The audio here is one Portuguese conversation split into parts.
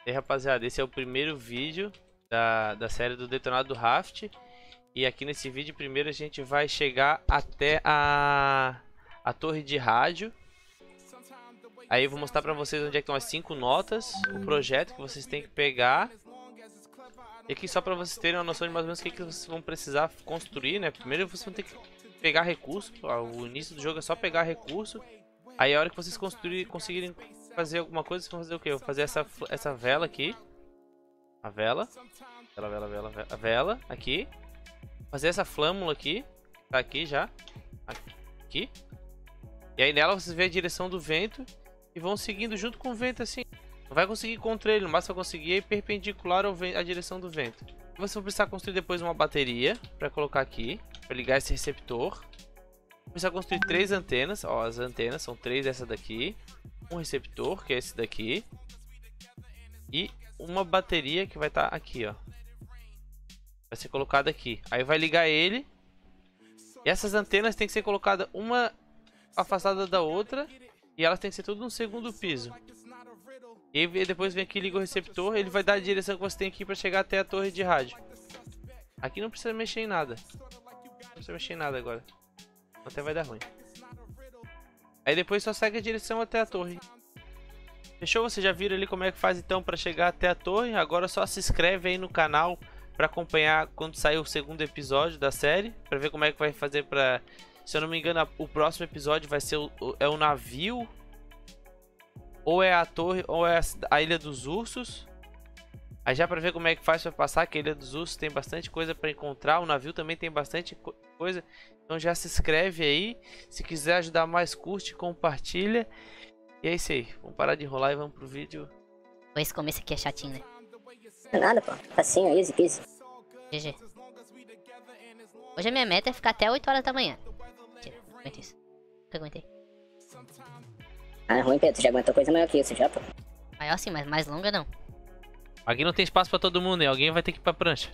E aí, rapaziada, esse é o primeiro vídeo da série do Detonado do Raft. E aqui nesse vídeo, primeiro a gente vai chegar até a torre de rádio. Aí eu vou mostrar pra vocês onde é que estão as 5 notas, o projeto que vocês têm que pegar. E aqui só pra vocês terem uma noção de mais ou menos o que vocês vão precisar construir, né? Primeiro vocês vão ter que pegar recurso. O início do jogo é só pegar recurso. Aí a hora que vocês conseguirem fazer alguma coisa, vocês vão fazer o quê? Eu vou fazer essa vela aqui. A vela. A vela aqui. Fazer essa flâmula aqui. Tá aqui já. Aqui. E aí nela vocês veem a direção do vento. E vão seguindo junto com o vento assim. Não vai conseguir contra ele, mas vai conseguir ir perpendicular à direção do vento. Vocês vão precisar construir depois uma bateria para colocar aqui, para ligar esse receptor. Vou precisar construir 3 antenas, ó, as antenas são 3 essa daqui. Um receptor, que é esse daqui. E uma bateria que vai estar aqui, ó. Vai ser colocada aqui. Aí vai ligar ele. E essas antenas tem que ser colocadas uma afastada da outra. E elas tem que ser tudo no segundo piso. E aí depois vem aqui e liga o receptor. Ele vai dar a direção que você tem aqui para chegar até a torre de rádio. Aqui não precisa mexer em nada. Não precisa mexer em nada agora. Até vai dar ruim. Aí depois só segue a direção até a torre. Fechou? Vocês já viram ali como é que faz então para chegar até a torre. Agora só se inscreve aí no canal para acompanhar quando sair o segundo episódio da série. Para ver como é que vai fazer para... Se eu não me engano, o próximo episódio vai ser o navio. Ou é a torre, ou é a Ilha dos Ursos. Aí já para ver como é que faz para passar, que a Ilha dos Ursos tem bastante coisa para encontrar. O navio também tem bastante coisa. Então já se inscreve aí. Se quiser ajudar mais, curte, compartilha. E é isso aí. Vamos parar de enrolar e vamos pro vídeo. Esse começo aqui é chatinho, né? Não é nada, pô. Facinho, easy peasy. GG. Hoje a minha meta é ficar até 8 horas da manhã. Mentira, não aguento isso. Nunca aguentei. Ah, é ruim, Pedro. Tu já aguentou coisa maior que isso já, pô. Maior sim, mas mais longa não. Aqui não tem espaço pra todo mundo, hein? Alguém vai ter que ir pra prancha.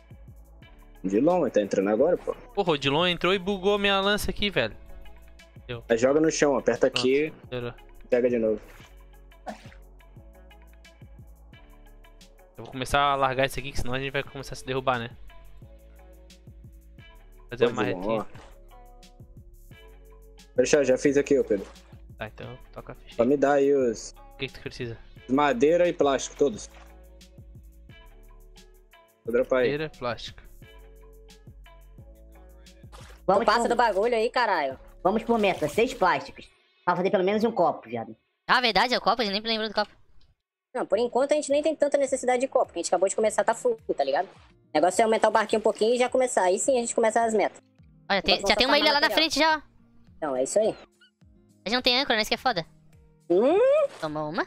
Dilon, tá entrando agora, pô. Porra, o Dilon entrou e bugou minha lança aqui, velho. Aí joga no chão, aperta aqui, Zerou. pega de novo. Eu vou começar a largar isso aqui, que senão a gente vai começar a se derrubar, né? Fazer uma marretinha. Fechar, já fiz aqui, ô Pedro. Tá, então toca a ficha. Só me dá aí os... O que tu precisa? Madeira e plástico, todos. Vou dropar aí. Madeira, plástico. Vamos passa do bagulho aí, caralho. Vamos por meta, 6 plásticos. Pra fazer pelo menos um copo, viado. Ah, verdade, é o copo, eu nem lembro do copo. Não, por enquanto a gente nem tem tanta necessidade de copo, porque a gente acabou de começar, tá full, tá ligado? O negócio é aumentar o barquinho um pouquinho e já começar. Aí sim a gente começa as metas. Olha, já tem uma ilha lá na frente já, ó. Então, é isso aí. A gente não tem âncora, né? Isso que é foda. Tomou uma.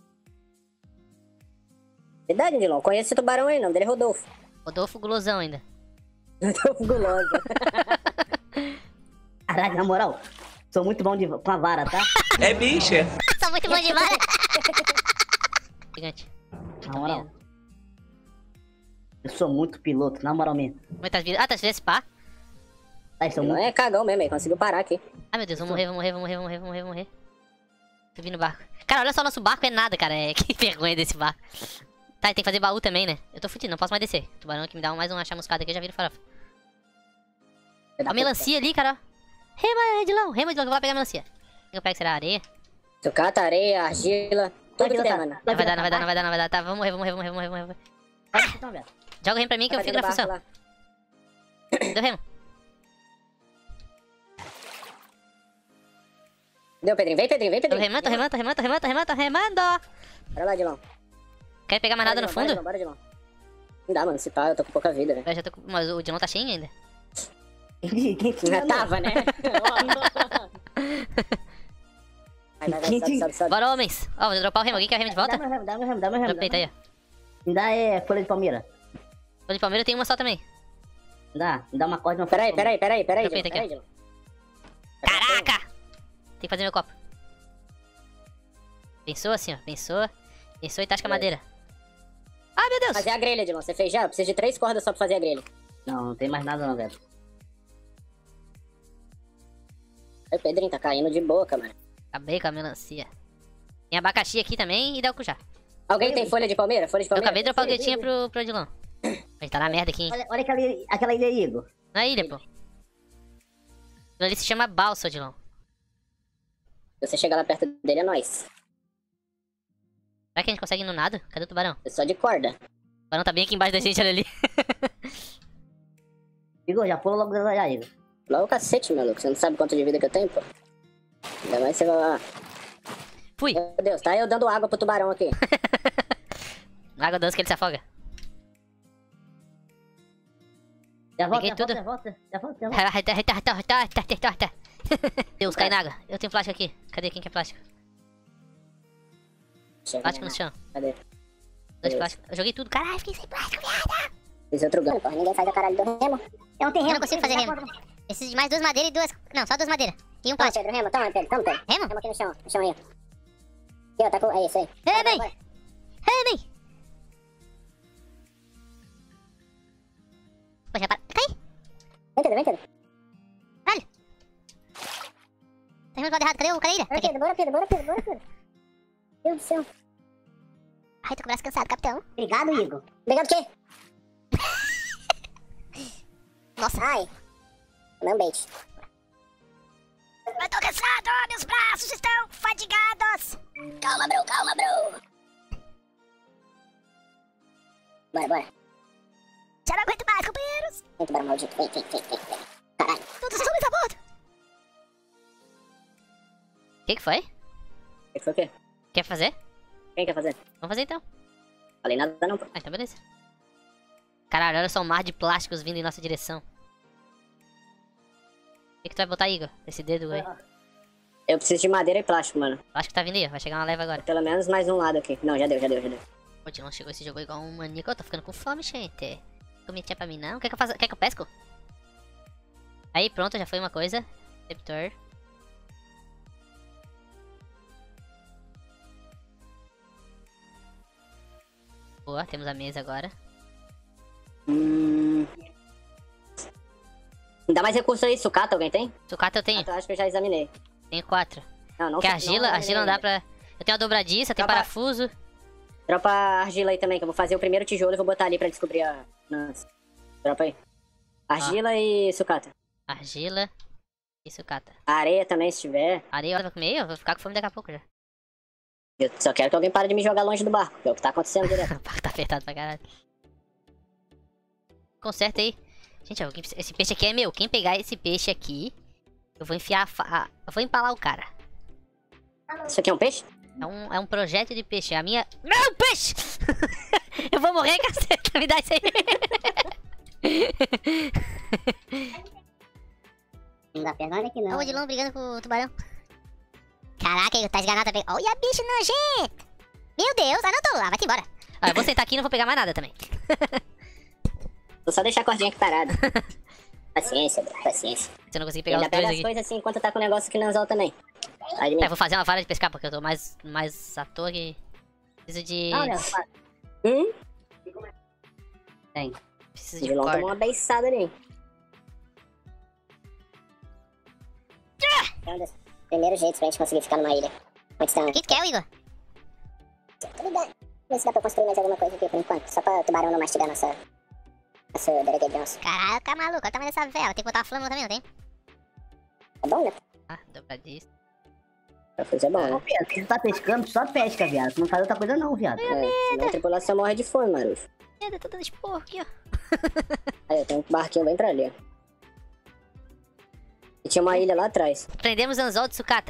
Verdade, Dilon. Conheço esse tubarão aí, não. Dele é Rodolfo. Rodolfo Gulosão ainda. Rodolfo Guloso. Caralho, na moral, sou muito bom com a vara, tá? É bicha. Sou muito bom de vara. Gigante. Na moral. Eu sou muito piloto, na moral mesmo. Como é que tá virando? Ah, tá virando esse pá. Tá, sou Não muito... é cagão mesmo, aí. Conseguiu parar aqui. Ai, meu Deus, vou morrer. Subi no barco. Cara, olha só, nosso barco é nada, cara. Que vergonha desse barco. Tá, e tem que fazer baú também, né? Eu tô fudido, não posso mais descer. O tubarão aqui me dá mais uma chamuscada aqui, eu já viro farofa. A melancia ali, cara, ó. Rema, Edilão, que eu vou lá pegar a melancia. O que eu pego? Será areia? Sucata, areia, argila, tudo que tem, mano. Não vai dar. Tá, vamos morrer. Então, velho. Joga o remo pra mim que eu fico na função. Deu remo. Deu, Pedrinho. Vem, Pedrinho. Tô remando. Bora lá, Dilon. Quer pegar mais nada no fundo? Bora, Dilon. Não dá, mano. Se pá, eu tô com pouca vida, velho. Eu já tô com... Mas o Dilon tá cheio ainda. Já tava, né? Sobe. Bora, homens. Ó, vou dropar o remo. Alguém quer o remo de volta? Dá meu remo. Dropei, tá aí, ó. Me dá folha de palmeira. Folha de palmeira tem uma só também. Me dá uma corda e uma Peraí, Dropei, tá Dilon. aqui, ó. Caraca! Tem que fazer meu copo. Pensou assim, ó. Pensou e tasca a madeira. Ai, meu Deus! Fazer a grelha, Dilon. Você fez já? Eu preciso de 3 cordas só pra fazer a grelha. Não tem mais nada não, velho. O Pedrinho tá caindo de boca, mano. Acabei com a melancia. Tem abacaxi aqui também e dá o cujá. Alguém tem folha de palmeira? Folha de Eu palmeira? acabei de dropar o gatinho pro Odilon. A gente tá na merda aqui, hein? Olha aquela ilha aí, Igor. Na ilha, pô. Aquilo ali se chama balsa, Odilon. Se você chegar lá perto dele, é nóis. Será que a gente consegue ir no nada? Cadê o tubarão? É só de corda. O tubarão tá bem aqui embaixo da gente, olha ali. Igor, já pula logo já, Igor. Lá o cacete, maluco. Você não sabe quanto de vida que eu tenho, pô. Ainda mais você vai lá. Fui. Meu Deus, tá eu dando água pro tubarão aqui. Água doce que ele se afoga. Já volta, Peguei já tudo. volta, já volta. Deus, cai na água. Eu tenho plástico aqui. Cadê quem quer plástico? Chega, Plástico no chão. Cadê? Dois plásticos. Eu joguei tudo. Caralho, fiquei sem plástico, viado. Fiz outro ganho, porra. Ninguém faz a caralho do remo. Eu não consigo fazer remo. Preciso de mais 2 madeiras e 2... Não, só 2 madeiras. E um Toma, plástico. Pedro, remo. Toma, Pedro. Toma, Pedro. Remo? Remo aqui no chão. No chão aí. Aqui, ó. Tá com... É isso aí. Remem! Bora. Remem! Poxa, para. Cai! Vem, Pedro. Vem, Pedro. Tá indo pro lado errado. Cadê a ilha? Bora, Aqui. Pedro. Bora, Pedro. Bora, Pedro. Bora, Pedro. Meu Deus do céu. Ai, tô com o braço cansado, capitão. Obrigado, Igor. Obrigado o quê? Nossa. Ai. Tomei um bait. Eu tô cansado, meus braços estão fadigados. Calma, bro. Calma, bro. Bora, bora. Já não aguento mais, companheiros. Vem, tubarão maldito. Vem. Caralho. Todos os homens a bordo. O que foi? O que foi o quê? Quer fazer? Quem quer fazer? Vamos fazer então. Falei nada não, pô. Ah, então beleza. Caralho, olha só um mar de plásticos vindo em nossa direção. O que tu vai botar, Igor? Esse dedo aí. Eu preciso de madeira e plástico, mano. Plástico tá vindo aí, ó. Vai chegar uma leva agora. Pelo menos mais um lado aqui. Não, já deu. O Dilon chegou esse jogo igual um maníaco. Eu tô ficando com fome, gente. Cometia pra mim não. Quer que eu faça? Quer que eu pesco? Aí, pronto, já foi uma coisa. Receptor. Boa, temos a mesa agora. Dá mais recurso aí, sucata, alguém tem? Sucata eu tenho. Eu acho que eu já examinei. Tenho 4. Não, não. Porque argila não dá pra... Eu tenho a dobradiça, tem Dá pra- parafuso. Dropa a argila aí também, que eu vou fazer o primeiro tijolo e vou botar ali pra descobrir a... Nossa. Dropa aí. Argila e sucata. Argila e sucata. Areia também, se tiver. Areia, vai comer? Eu vou ficar com fome daqui a pouco já. Eu só quero que alguém pare de me jogar longe do barco, que é o que tá acontecendo direto. O barco tá apertado pra caralho. Conserta aí. Gente, esse peixe aqui é meu. Quem pegar esse peixe aqui, eu vou enfiar eu vou empalar o cara. Isso aqui é um peixe? É um projeto de peixe. A minha... Não, peixe! Eu vou morrer, caceta. Me dá isso aí. Não dá pé nada aqui não. Olha o Odilon brigando com o tubarão. Caraca, ele tá esganado também. Olha, bicho nojento. Meu Deus, não tô lá. Vai-te embora. Eu vou sentar aqui e não vou pegar mais nada também. Vou só deixar a cordinha aqui parada. Paciência, bro, paciência. Se eu não conseguir E pegar ainda os dois pega as aqui. coisas assim enquanto tá com o negócio aqui no anzol também. Sai de mim. Eu vou fazer uma vara de pescar porque eu tô mais à toa que... Preciso de... Olha, tem. Preciso O de vilão corda. tomou uma beiçada ali. É um dos primeiros jeitos pra gente conseguir ficar numa ilha. Muito estranho. O que tu quer, Igor? Tudo bem. Ver se dá pra construir mais alguma coisa aqui por enquanto. Só pra o tubarão não mastigar nosso dereguedonço. Caraca, maluco. Olha o tamanho dessa vela. Tem que botar a flâmula também, não tem? É bom, né? Ah, dobradiça. Parafuso é bom, né? Viado, se tu tá pescando, só pesca, viado. Tu não faz outra coisa não, viado. Senão a tripulação morre de fome, Maruf. Eu tô dando esporro aqui, ó. Aí, eu tenho um barquinho bem pra ali, ó. E tinha uma ilha lá atrás. Prendemos anzol de sucata.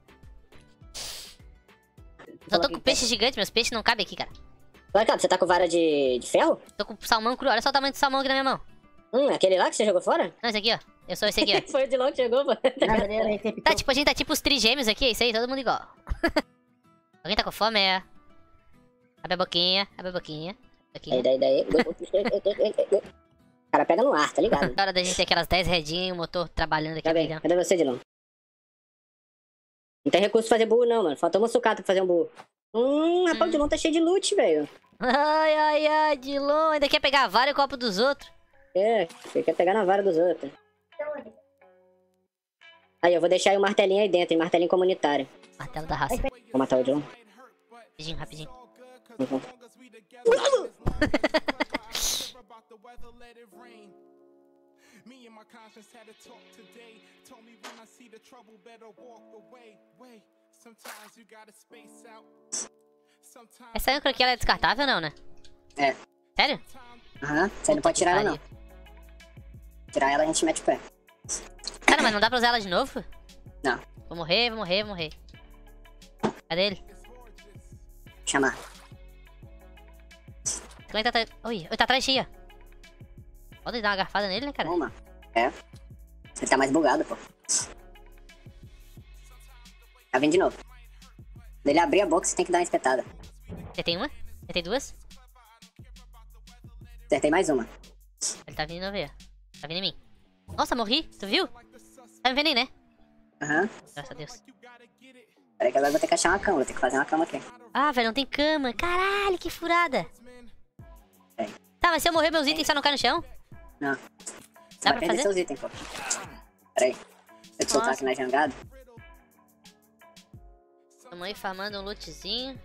Só tô com peixe gigante, meus peixes não cabem aqui, cara. Vai cá, você tá com vara de ferro? Tô com salmão cru, olha só o tamanho do salmão aqui na minha mão. Aquele lá que você jogou fora? Não, esse aqui, ó. Eu sou esse aqui, ó. Foi de longe que chegou, pô. Tá, tipo, a gente tá tipo os trigêmeos aqui, é isso aí, todo mundo igual. Alguém tá com fome, é? Abre a boquinha, abre a boquinha. Daí. O cara pega no ar, tá ligado? Na hora da gente ter aquelas 10 redinhas e o motor trabalhando aqui. Cadê? Amigão. Cadê você, Dilon? Não tem recurso pra fazer burro, não, mano. Faltou uma sucata pra fazer um burro. Rapaz, o Dilon tá cheio de loot, velho. Ai, Dilon, ainda quer pegar a vara e o copo dos outros. É, você quer pegar na vara dos outros. Aí, eu vou deixar aí o martelinho aí dentro, hein? Martelinho comunitário. Martelo da raça. Vou matar o Dilon. Rapidinho, rapidinho. Essa âncora aqui, ela é descartável ou não, né? É. Sério? Aham, você não pode tirar ela não. Tirar ela a gente mete o pé. Cara, mas não dá pra usar ela de novo? Não. Vou morrer, vou morrer, vou morrer. Cadê ele? Chamar. Como é que tá? Oi, tá atrás de ti, ó. Pode dar uma garfada nele, né, cara? Uma. É. Ele tá mais bugado, pô. Tá vindo de novo. Quando ele abrir a boca, você tem que dar uma espetada. Acertei uma? Acertei duas? Acertei mais uma. Ele tá vindo de novo aí, ó. Tá vindo em mim. Nossa, morri. Tu viu? Tá me vendo aí, né? Aham. Graças a Deus. Peraí que agora eu vou ter que achar uma cama. Vou ter que fazer uma cama aqui. Ah, velho, não tem cama. Caralho, que furada. É. Tá, mas se eu morrer, meus itens só não caem no chão? Não. Você Dá vai pra perder fazer? seus itens, pô. Peraí. Deixa eu te soltar Nossa. aqui na jangada. Tamo aí farmando um lootzinho.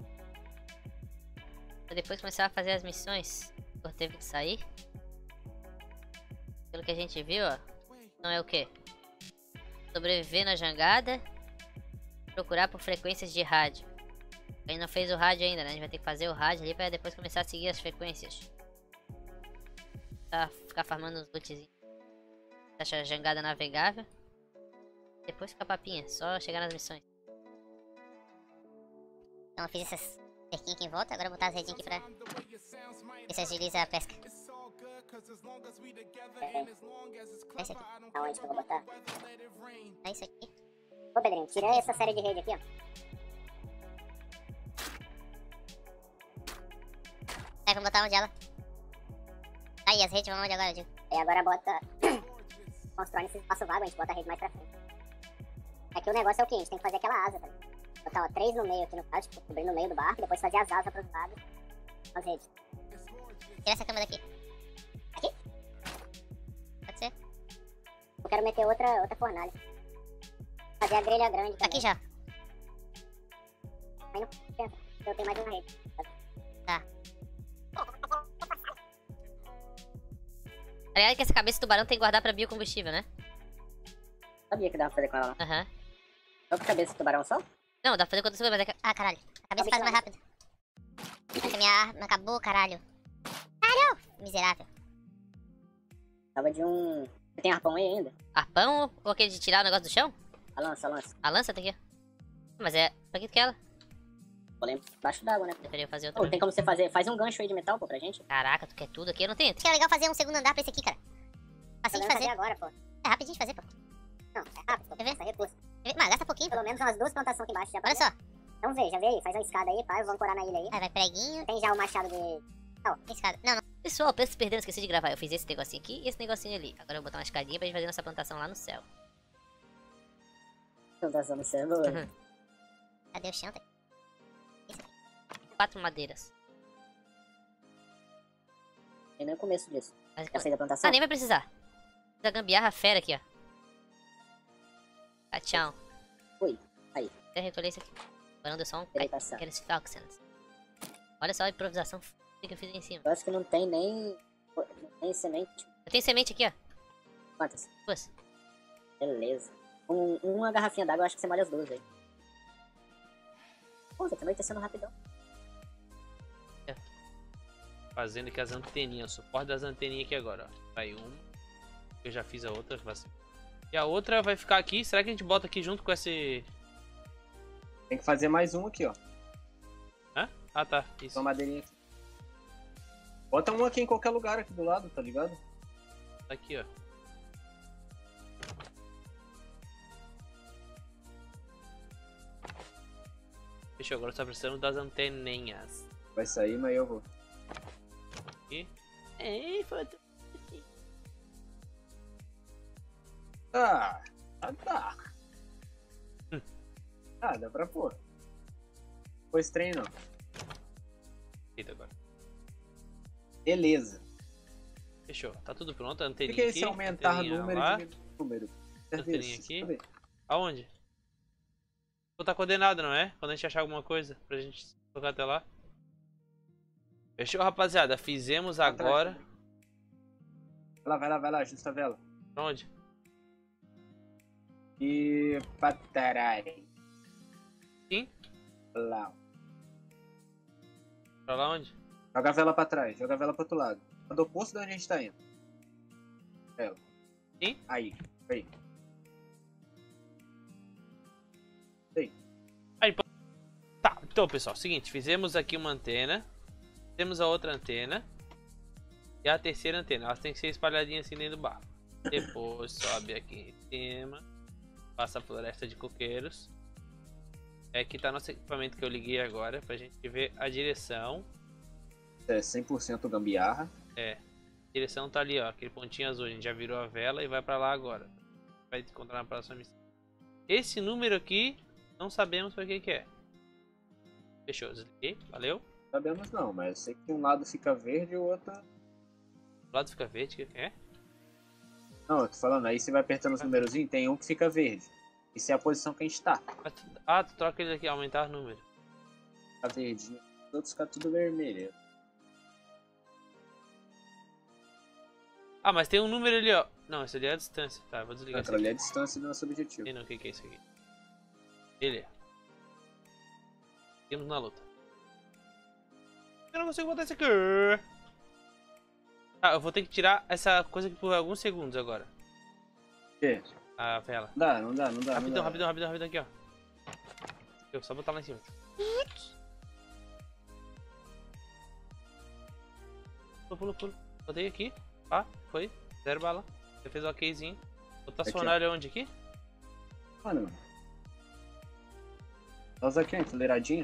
Pra depois começar a fazer as missões. Por teve que sair. Pelo que a gente viu, ó. Não é o quê? Sobreviver na jangada. Procurar por frequências de rádio. A gente não fez o rádio ainda, né? A gente vai ter que fazer o rádio ali pra depois começar a seguir as frequências. Tá, ficar farmando uns lootzinhos. Deixa a jangada navegável. Depois fica papinha, só chegar nas missões. Então eu fiz essas cerquinhas aqui em volta, agora eu vou botar as redinhas aqui pra ver se agiliza a pesca. É esse aqui. Aonde que eu vou botar? É isso aqui. Ô, Pedrinho, tira essa série de rede aqui, ó. Aí, vamos botar onde ela? Aí, as redes vão onde agora, Diego? E agora bota... Constrói nesse espaço vago, a gente bota a rede mais pra frente. Aqui o negócio é o que? A gente tem que fazer aquela asa, tá? Botar, ó, 3 no meio aqui no caso, tipo, cobrir no meio do barco, e depois fazer as asas pros lados. As redes. Tira essa cama daqui. Aqui? Pode ser? Eu quero meter outra fornalha. Fazer a grelha grande Tá também. aqui já. Aí não pensa, eu tenho mais uma rede. Tá. Aliás, que essa cabeça de tubarão tem que guardar pra biocombustível, né? Sabia que dava pra fazer com ela lá. Aham. Só com cabeça de tubarão só? Não, dá pra fazer com outra coisa, mas é que... Ah, caralho. A cabeça faz mais rápido. Nossa, minha arma acabou, caralho. Caralho! Miserável. Tava de um... Você tem arpão aí ainda? Arpão ou aquele de tirar o negócio do chão? A lança, a lança. A lança tá aqui, ó. Mas é... Pra que tu quer ela? Vou lá embaixo d'água, né? Deveria fazer outra. Pô, tem como você fazer... Faz um gancho aí de metal, pô, pra gente. Caraca, tu quer tudo aqui? Eu não tenho. Acho que é legal fazer um segundo andar pra esse aqui, cara. Facinho de fazer. agora, pô. É rapidinho de fazer, pô. Não, é rápido, pô. Quer ver? Essa recurso. Mas gasta pouquinho, pô. Pelo menos umas 2 plantações aqui embaixo. Já Olha só. Então já vê aí. Faz uma escada aí, pá. Eu vou ancorar na ilha aí. Aí vai preguinho. Tem já o machado de... Tem escada. Não, não. Pessoal, pensa se perderam, esqueci de gravar. Eu fiz esse negocinho aqui e esse negocinho ali. Agora eu vou botar uma escadinha pra gente fazer nossa plantação lá no céu. Plantação no céu. Uhum. Cadê o chão? Esse aqui. 4 madeiras. E nem o começo disso. Mas- Já fez a plantação? Ah, nem vai precisar. Da gambiarra fera aqui, ó. Tá, tchau. Oi, aí. Até recolher isso aqui. Agora deu só um Peraí, passar. aqueles Falcons. Olha só a improvisação que eu fiz aí em cima. Eu acho que não tem nem... Não tem semente. Eu tenho semente aqui, ó. Quantas? 2. Beleza. Uma garrafinha d'água, eu acho que você molha as 2 aí. Pô, você também tá sendo rapidão. Fazendo aqui as anteninhas, o suporte das anteninhas aqui agora, ó. Tá aí uma. Eu já fiz a outra. E a outra vai ficar aqui. Será que a gente bota aqui junto com esse... Tem que fazer mais um aqui, ó. Hã? Ah, tá. Isso. Uma madeirinha aqui. Bota um aqui em qualquer lugar aqui do lado, tá ligado? Tá aqui, ó. Fechou, agora só precisamos das anteninhas. Vai sair, mas eu vou. Aqui. É, foda. Ah, tá. Ah, dá pra pôr. Pois treino. Eita, agora. Beleza. Fechou, tá tudo pronto, a O anteninha que é aqui. esse aumentar anteninha número lá. de número? Anteninha aqui. Cadê? Aonde? Botar coordenada, não é? Quando a gente achar alguma coisa pra gente colocar até lá. Fechou, rapaziada? Fizemos agora. Vai lá, ajusta a vela. Pra onde? E pra trás. Sim? Lá. Pra lá onde? Joga a vela pra trás, joga a vela pro outro lado. Do oposto de onde a gente tá indo. Vela. Sim? Aí. Tá, então pessoal, seguinte, fizemos aqui uma antena. Temos a outra antena. E a terceira antena, elas tem que ser espalhadinhas assim dentro do barco. Depois sobe aqui em cima. Passa a floresta de coqueiros. Aqui tá nosso equipamento que eu liguei agora pra gente ver a direção. É 100% gambiarra. É, a direção tá ali ó, aquele pontinho azul, a gente já virou a vela e vai pra lá agora. Vai encontrar na próxima missão. Esse número aqui, não sabemos pra que é. Fechou, desliguei, valeu. Sabemos não, mas eu sei que um lado fica verde e o outro... O lado fica verde, o que é? Não, eu tô falando, aí você vai apertando os numerozinhos, tem um que fica verde. Isso é a posição que a gente tá. Ah, tu troca ele aqui, aumentar o número. Fica verdinho, os outros ficam tudo vermelho. Ah, mas tem um número ali, ó. Não, esse ali é a distância. Tá, vou desligar Aquela ali é a distância do nosso objetivo. Sei não, o que é isso aqui. Ele. Seguimos na luta. Eu não consigo botar esse aqui. Ah, eu vou ter que tirar essa coisa aqui por alguns segundos agora. O quê? A vela. Não dá. Rapidão aqui, ó. Eu só botar lá em cima. Pulo. Botei aqui. Ah, foi. 0 bala. Você fez o okzinho. Botar sonário onde aqui? Mano. Nós aqui, enfileiradinho.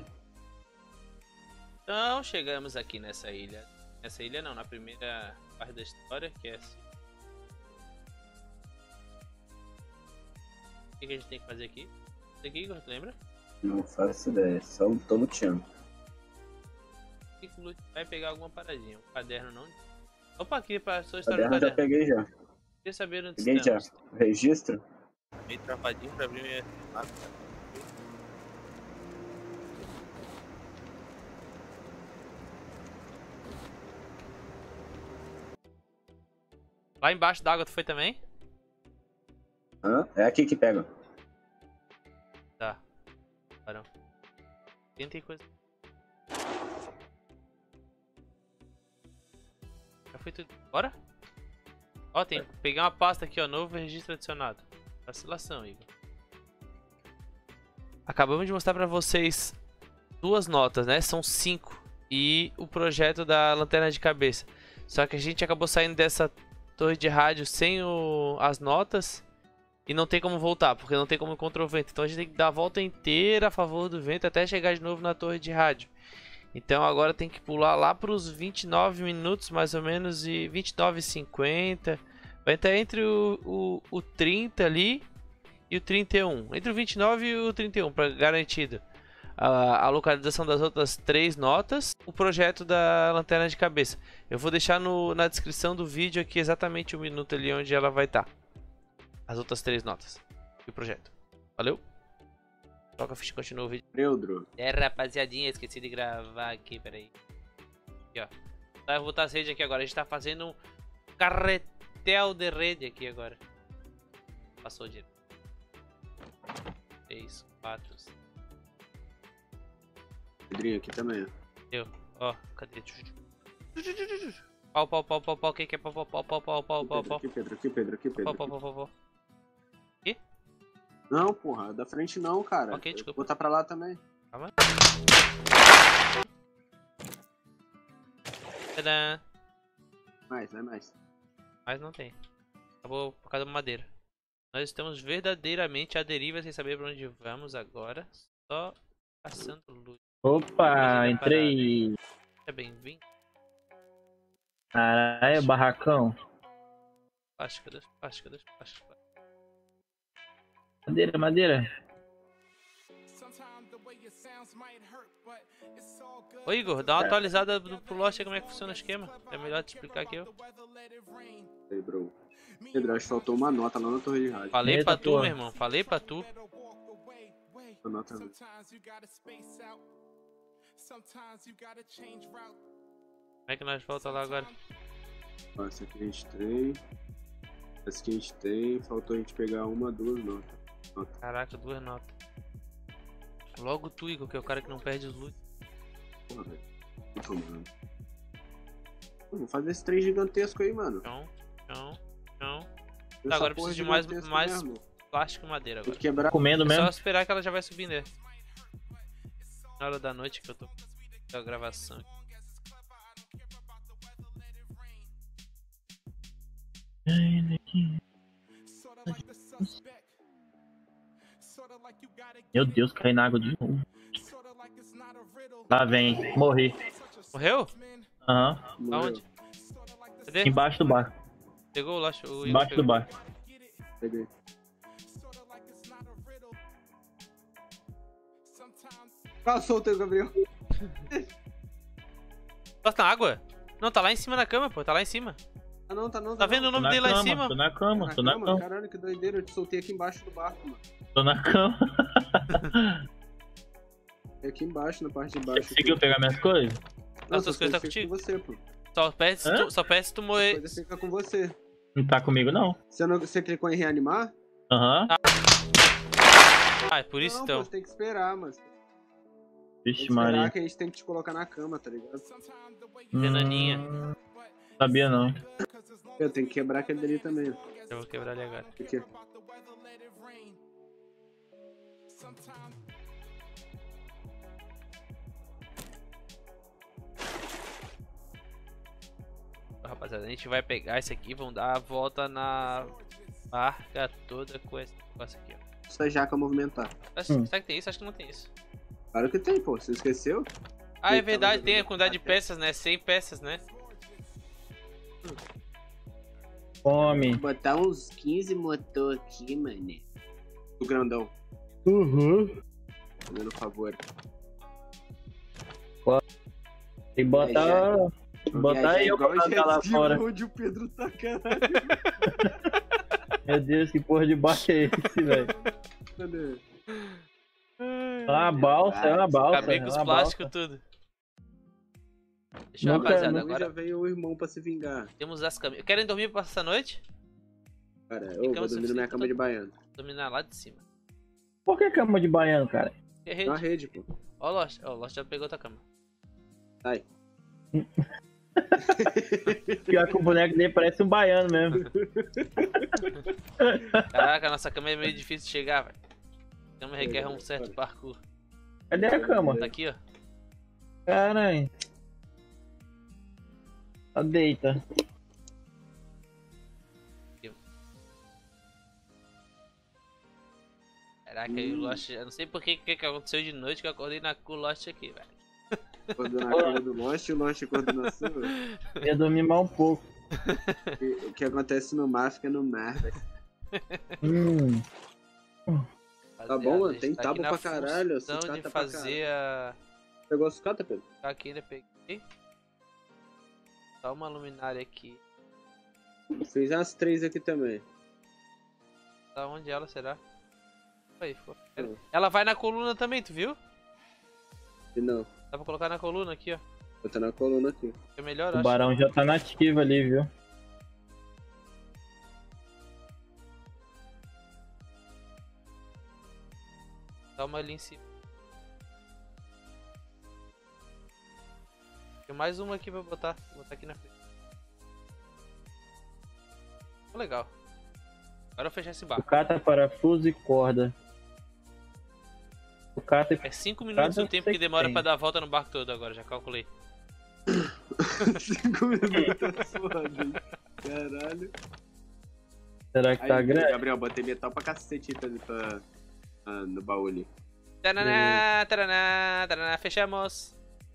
Então chegamos aqui nessa ilha. Nessa ilha não, na primeira parte da história, que é assim. O que a gente tem que fazer aqui? Isso aqui, Igor, tu lembra? Não faço ideia, só tô luteando. Vai pegar alguma paradinha. Um caderno não. Opa, aqui pra sua história do Caderno já caderno. peguei já. Queria saber onde Peguei já. estamos. Registro? Meio travadinho pra abrir minha. Lá embaixo d'água tu foi também? Hã? É aqui que pega. Tá. Parão. Tem coisa. Já foi tudo. Bora? Ó, tem. Peguei uma pasta aqui, ó. Novo registro adicionado. Vacilação, Igor. Acabamos de mostrar pra vocês 2 notas, né? São 5. E o projeto da lanterna de cabeça. Só que a gente acabou saindo dessa torre de rádio sem as notas. E não tem como voltar, porque não tem como contra o vento. Então a gente tem que dar a volta inteira a favor do vento até chegar de novo na torre de rádio. Então agora tem que pular lá para os 29 minutos mais ou menos e 29:50. Vai estar entre o 30 ali e o 31. Entre o 29 e o 31 para garantido a localização das outras 3 notas. O projeto da lanterna de cabeça. Eu vou deixar na descrição do vídeo aqui exatamente o minuto ali onde ela vai estar. As outras 3 notas e o projeto. Valeu? Toca a ficha e continua o vídeo. Neutro. É, rapaziadinha, esqueci de gravar aqui, peraí. Aqui, ó. Tá, eu vou botar a rede aqui agora. A gente tá fazendo um carretel de rede aqui agora. Passou direto. 3, 4, 5. Pedrinho aqui também. Deu. Ó, cadê? Pau. O que é pau? Aqui, Pedro. Pau. Não, porra, da frente não, cara. Ok, desculpa. Vou botar pra lá também. Calma. Tadã. Mais. Mas não tem. Acabou por causa da madeira. Nós estamos verdadeiramente à deriva sem saber pra onde vamos agora. Só caçando luz. Opa, entrei. Seja bem-vindo. Caralho, barracão. Plástica. Madeira. Ô Igor, dá uma atualizada pro Lost aí como é que funciona o esquema. É melhor te explicar aqui, eu. Aí, bro. Pedro, acho que faltou uma nota lá na torre de rádio. Falei Eita, pra tu, porra. meu irmão. Falei pra tu. A nota... Como é que nós volta lá agora? Ó, essa aqui a gente tem. Essa que a gente tem, faltou a gente pegar uma, duas notas. Caraca, 2 notas. Logo tu, Igor, que é o cara que não perde os loot. Porra, velho. Tô tomando. Vamos fazer esse trem gigantesco aí, mano. Chão. Essa Agora eu porra preciso de mais gigantesca mesmo. plástico e madeira Tem agora. que quebrar. Comendo É mesmo. só esperar que ela já vai subindo, né? Na hora da noite que eu tô com a gravação. Meu Deus, caí na água de novo. Lá vem, morri. Morreu? Aham. Aonde? Cadê? Embaixo do barco. Pegou o laço? O Igor Embaixo pegou. do barco. Peguei. Ah, soltei o Gabriel. Tá na água? Não, tá lá em cima na cama, pô. Tá lá em cima. Ah, não, tá não. Tá vendo o Tô nome na dele lá em cama, cima? tô na cama, tô na cama. Caralho, que doideira. Eu te soltei aqui embaixo do barco, mano. Tô na cama. É aqui embaixo, na parte de baixo. Conseguiu pegar minhas coisas? As Nossa, tuas coisas tá fica contigo? com você, pô. Só pede se tu morrer. Coisa fica com você. Não tá comigo, não. Você clicou em reanimar? Aham. Ah, é por isso não, então. pô, você tem que esperar, mas. Tem Vixe, que esperar Maria. que a gente tem que te colocar na cama, tá ligado? Venaninha. Sabia não. Eu tenho que quebrar aquele dali também. Eu vou quebrar ali agora. Aqui. Rapaziada, a gente vai pegar esse aqui e vamos dar a volta na barca toda com esse negócio aqui, ó. Essa jaca movimentar. Será que tem isso? Acho que não tem isso. Claro que tem, pô. Você esqueceu? Ah, é Então, verdade, eu tem a vou quantidade de botar aqui. peças, né? 100 peças, né? Fome. Vou botar uns 15 motor aqui, mané. Do grandão. Uhum. Fazendo favor. E botar. Botar eu pra jogar lá fora. Onde o Pedro tá, caralho. Meu Deus, que porra de barco é esse, velho? Cadê? É uma balsa, é uma balsa. Acabei é com os uma plásticos balsa. tudo. Deixa eu, Nunca- rapaziada, nunca agora Já veio o irmão pra se vingar. temos as caminhas. Querem dormir pra essa noite? Cara, eu Ficamos vou dormir na minha cama de baiano. Dominar lá de cima. Por que cama de baiano, cara? Que É uma rede? rede, pô. Ó o Lost. Ó, o Lost já pegou tua cama. Sai. Pior que o boneco dele parece um baiano mesmo. Caraca, a nossa cama é meio difícil de chegar, velho. A cama requer um certo parkour. Cadê a cama? Tá aqui, ó. Caralho. Tá deita. Caraca, aí o Lost. Eu não sei por que aconteceu de noite que eu acordei com o Lost aqui, velho. Coordenar a cama do Lost e o Lost coordena a sua. Ia dormir mal um pouco. O que acontece no mar fica no mar, velho. Tá bom, mano, Rapaziada, a gente tem tá tábua aqui na pra caralho, função sucata de pra fazer a. Pegou a sucata, Pedro? Tá aqui, ainda peguei. Só uma luminária aqui. Fiz as 3 aqui também. Tá onde ela será? Aí, foi. Ela vai na coluna também, tu viu? E não, Dá pra colocar na coluna aqui, ó. botar na coluna aqui. É melhor, O acho. barão já tá nativo ali, viu? Dá uma ali em cima. Tem mais uma aqui pra botar. Vou botar aqui na frente. Ficou legal. Agora eu vou fechar esse barco. Sucata, parafuso e corda. Sucata e É 5 minutos Cada o tempo sei que que demora tem. pra dar a volta no barco todo agora, já calculei. 5 minutos foda, hein? Caralho. será que tá Aí, grande? Gabriel, botei metal pra cacete ali no baú ali. Taraná, taraná, taraná, fechamos.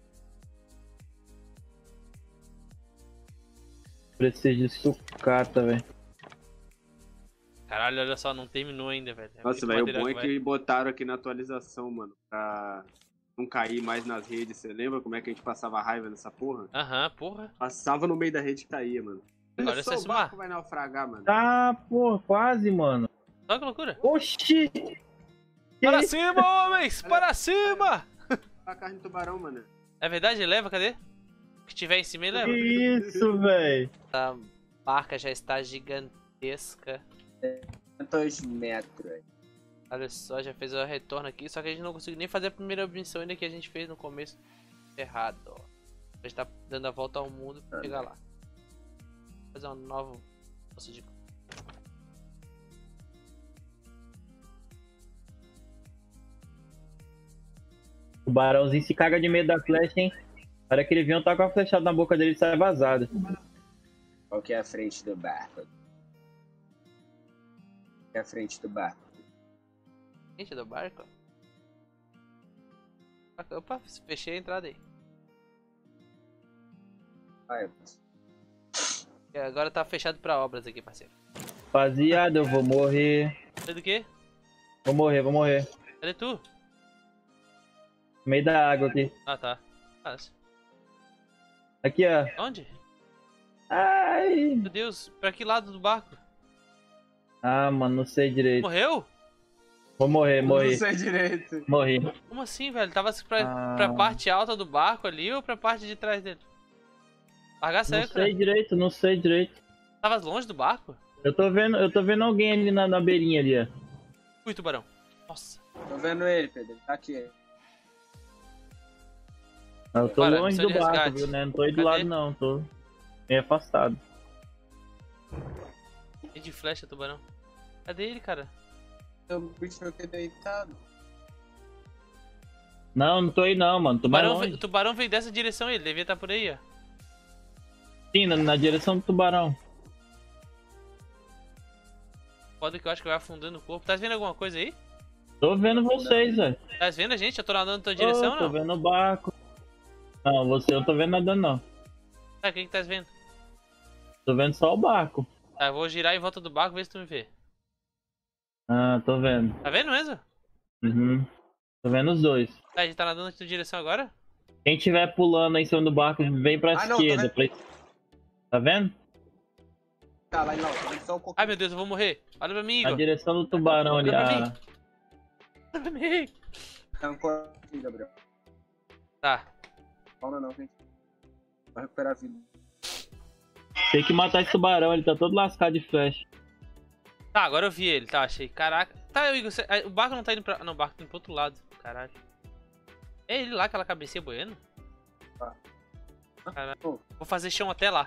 Preciso de sucata, velho. Caralho, olha só, não terminou ainda, velho. É Nossa, muito velho, o material bom é vai. que botaram aqui na atualização, mano, pra não cair mais nas redes. Você lembra como é que a gente passava raiva nessa porra? Aham, porra. Passava no meio da rede e caía, mano. Agora Olha é só, só o se barco mar. vai naufragar, mano. Tá, porra, quase, mano. Olha que loucura. Oxi! Que Para isso? cima, homens! Para cima! A carne do tubarão, mano. É verdade? Leva, cadê? O que tiver em cima ele Que leva. isso, velho? A barca já está gigantesca. 2 metros. Olha só, já fez o retorno aqui. Só que a gente não conseguiu nem fazer a primeira missão ainda que a gente fez no começo. Errado, ó. A gente tá dando a volta ao mundo pra chegar lá. Vou fazer uma nova. O barãozinho se caga de medo da flecha, hein? Na hora que ele viu, tá com a flechada na boca dele e sai vazado. Qual que é a frente do barco? Qual que é a frente do barco? Gente do barco? Opa, fechei a entrada aí. Vai, E agora tá fechado pra obras aqui, parceiro. Rapaziada, eu vou morrer. Cadê do quê? Vou morrer. Cadê tu? No meio da água aqui. Ah, tá. Nossa. Aqui, ó. Onde? Ai. Meu Deus, pra que lado do barco? Ah, mano, não sei direito. Morreu? Vou morrer. Não sei direito. Morri. Como assim, velho? Tava pra parte alta do barco ali ou pra parte de trás dele? Largar Não seco, sei direito. Tava longe do barco? Eu tô vendo alguém ali na beirinha ali, ó. Ui, tubarão. Nossa. Tô vendo ele, Pedro. Ele tá aqui. Eu tô Bora, longe missão do de barco, resgate. viu, né? Não tô aí do Cadê? lado, não. Tô meio afastado. E de flecha, tubarão. Cadê ele, cara? O bicho aqui deitado. Não tô aí não, mano. Tô mais longe. O tubarão veio dessa direção aí, ele devia estar por aí, ó. Sim, na direção do tubarão. Foda que eu acho que vai afundando o corpo. Tá vendo alguma coisa aí? Tô vendo vocês, velho. Tá vendo a gente? Eu tô nadando na tua direção ou Tô não? vendo o barco. Não, você eu não tô vendo nada não. Tá, o que tá vendo? Tô vendo só o barco. Tá, eu vou girar em volta do barco e ver se tu me vê. Ah, tô vendo. Tá vendo mesmo? Uhum. Tô vendo os dois. Tá, a gente tá nadando na tua direção agora? Quem tiver pulando aí em cima do barco, vem pra Ah, não, tô esquerda. Tá vendo? Tá, lá não. Tô vendo só o coquinho. Ai meu Deus, eu vou morrer. Olha pra mim, Na Igor. direção do tubarão ali. Olha pra Ah, mim. Olha pra mim. Tá um corpinho, Gabriel. Tá. Fauna não, gente. Vai recuperar a vida. tem que matar esse tubarão, ele tá todo lascado de flecha. Tá, agora eu vi ele, tá, achei. Caraca. Tá, Igor, o barco não tá indo pra... Não, o barco tá indo pro outro lado. Caralho. É ele lá, aquela cabecinha boiando? Tá. Caralho. Oh. Vou fazer chão até lá.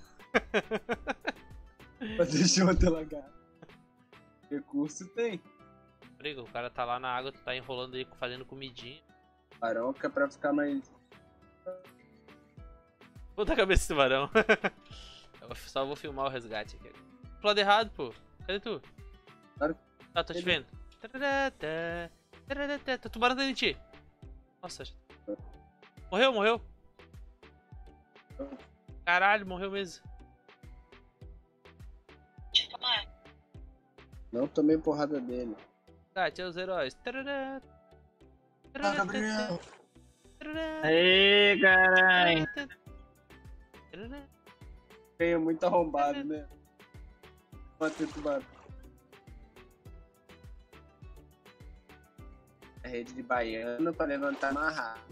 Fazer chão até lagar. Recurso tem. Igor, o cara tá lá na água, tu tá enrolando aí, fazendo comidinha. Faroca pra ficar mais... Puta cabeça de tubarão. Eu só vou filmar o resgate aqui. Pro lado errado, pô. Cadê tu? Claro. Tá, tô te vendo. O tubarão tá em ti. Nossa. Morreu. Caralho, morreu mesmo. Não tomei porrada dele. Resgate, é os heróis. Ah, Gabriel. Aê, caralho. Tem muito arrombado, né? Bater tubarão. A rede de baiano pra levantar amarrado.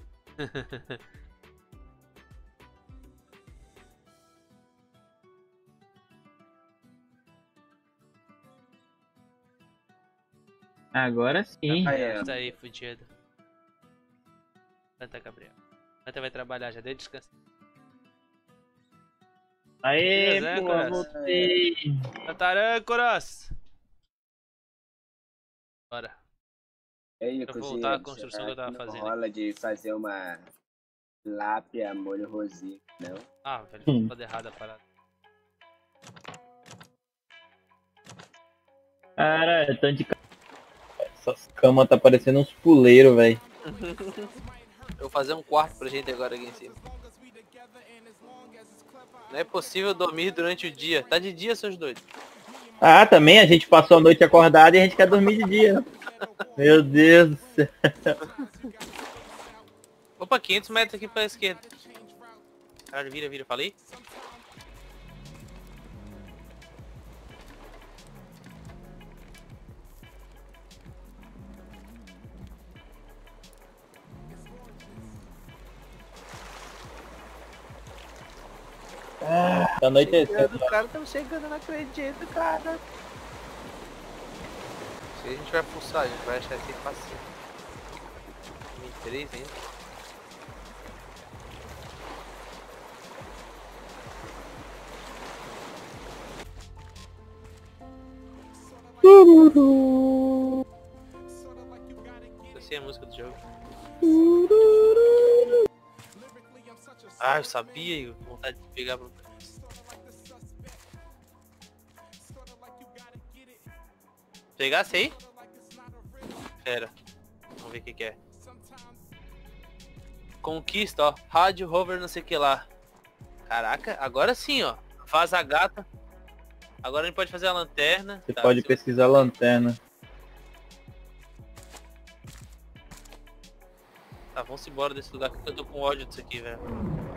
Agora sim. Baiano. Isso aí, fudido. Canta, Gabriel. Canta vai trabalhar, já deu descanso. Aê, Beleza, pô, Coraz? voltei. Cantarâncoras! Bora. Aí, Pra voltar à construção que eu tava fazendo. Rola de fazer uma lápia molho rosé, não? Ah, velho, foi toda errada a parada. Cara, tanto de... Essas camas tá parecendo uns puleiros, velho. Eu vou fazer um quarto pra gente agora aqui em cima. Não é possível dormir durante o dia. Tá de dia, seus doidos. Ah, também a gente passou a noite acordado e a gente quer dormir de dia. Meu Deus do céu. Opa, 500 metros aqui pra esquerda. Caralho, vira, falei? Tá anoitecendo. Cara, estamos chegando, não acredito, cara. Se a gente vai pulsar, a gente vai achar esse facinho. 3 ainda. Essa é a música do jogo. Ah, eu sabia, Igor. Vontade de pegar pro... Pegasse aí? Pera. Vamos ver o que é. Conquista, ó. Rádio, hover, não sei o que lá. Caraca, agora sim, ó. Faz a gata. Agora a gente pode fazer a lanterna. Você pode pesquisar a lanterna. Tá, vamos embora desse lugar que eu tô com ódio disso aqui, velho.